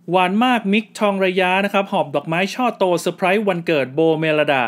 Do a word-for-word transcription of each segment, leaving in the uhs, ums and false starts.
หวานมากมิกทองระยะนะครับหอบดอกไม้ช่อโตเซอร์ไพรส์วันเกิดโบเมลดา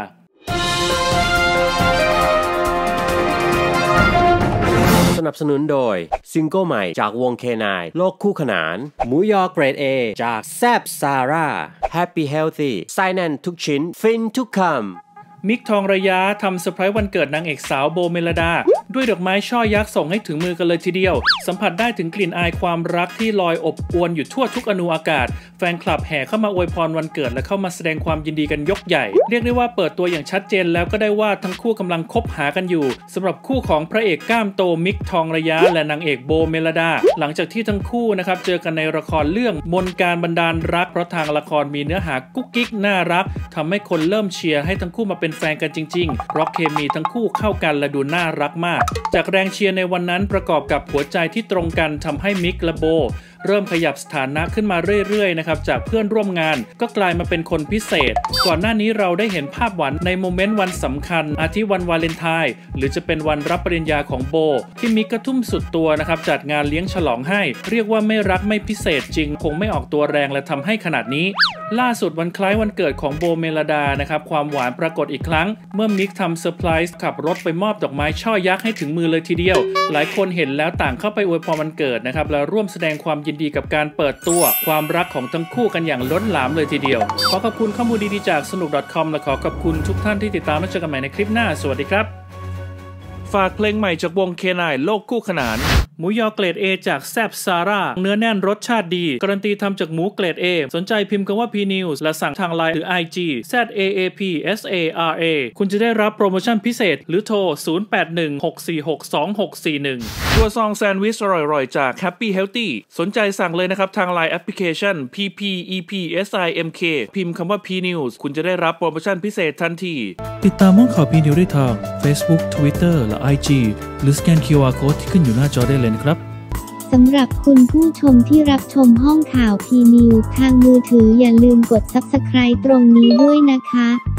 สนับสนุนโดยซิงเกิลใหม่จากวงเคนายโลกคู่ขนานหมูยอเกรด A จากแซบซาร่า Happy Healthy ไส้แน่นทุกชิ้นฟินทุกคำมิกทองระยะทำเซอร์ไพรส์วันเกิดนางเอกสาวโบเมลดาด้วยดอกไม้ช่อยักษ์ส่งให้ถึงมือกันเลยทีเดียวสัมผัสได้ถึงกลิ่นอายความรักที่ลอยอบอวลอยู่ทั่วทุกอนูอากาศแฟนคลับแห่เข้ามาอวยพรวันเกิดและเข้ามาแสดงความยินดีกันยกใหญ่เรียกได้ว่าเปิดตัวอย่างชัดเจนแล้วก็ได้ว่าทั้งคู่กำลังคบหากันอยู่สำหรับคู่ของพระเอกก้ามโตมิกทองระยะและนางเอกโบเมลดาหลังจากที่ทั้งคู่นะครับเจอกันในละครเรื่องมนการบันดาลรักเพราะทางละครมีเนื้อหากุ๊กกิ๊กน่ารักทำให้คนเริ่มเชียร์ให้ทั้งคู่มาเป็นแฟนกันจริงเพราะเคมีทั้งคู่เข้ากันและดูน่ารักมากจากแรงเชียร์ในวันนั้นประกอบกับหัวใจที่ตรงกันทำให้มิกและโบเริ่มขยับสถานะขึ้นมาเรื่อยๆนะครับจากเพื่อนร่วมงานก็กลายมาเป็นคนพิเศษก่อนหน้านี้เราได้เห็นภาพหวานในโมเมนต์วันสำคัญอาทิวันวาเลนไทน์หรือจะเป็นวันรับปริญญาของโบที่มิกก็ทุ่มสุดตัวนะครับจัดงานเลี้ยงฉลองให้เรียกว่าไม่รักไม่พิเศษจริงคงไม่ออกตัวแรงและทำให้ขนาดนี้ล่าสุดวันคล้ายวันเกิดของโบเมลดานะครับความหวานปรากฏอีกครั้งเมื่อมิกทำเซอร์ไพรส์ขับรถไปมอบดอกไม้ช่อยักษ์ให้ถึงมือเลยทีเดียวหลายคนเห็นแล้วต่างเข้าไปอวยพรวันเกิดนะครับและร่วมแสดงความยินดีกับการเปิดตัวความรักของทั้งคู่กันอย่างล้นหลามเลยทีเดียวขอขอบคุณข้อมูลดีๆจากสนุก .com และขอขอบคุณทุกท่านที่ติดตามและเจอกันใหม่ในคลิปหน้าสวัสดีครับฝากเพลงใหม่จากวงเคนายโลกคู่ขนานหมูยอเกรด A จากแซบซาร่าเนื้อแน่นรสชาติดีการันตีทำจากหมูเกรด A สนใจพิมพ์คำว่า พี นิวส์ และสั่งทางไลน์หรือ ไอ จี แซด เอ เอ พี เอส เอ อาร์ เอ คุณจะได้รับโปรโมชั่นพิเศษหรือโทรศูนย์ แปด หนึ่ง หก สี่ หก สอง หก สี่ หนึ่งตัวซองแซนด์วิชอร่อยๆจาก Happy Healthy สนใจสั่งเลยนะครับทางไลน์แอปพลิเคชัน พี พี อี พี เอส ไอ เอ็ม เค พิมพ์คำว่า พี นิวส์ คุณจะได้รับโปรโมชั่นพิเศษทันทีติดตามห้องข่าว พี นิวส์ ได้ทาง Facebook Twitter และ ไอ จี หรือสแกน คิว อาร์ Code ที่ขึ้นอยู่หน้าจอได้เลยนะครับสำหรับคุณผู้ชมที่รับชมห้องข่าว พี นิวส์ ทางมือถืออย่าลืมกด ซับสไครบ์ ตรงนี้ด้วยนะคะ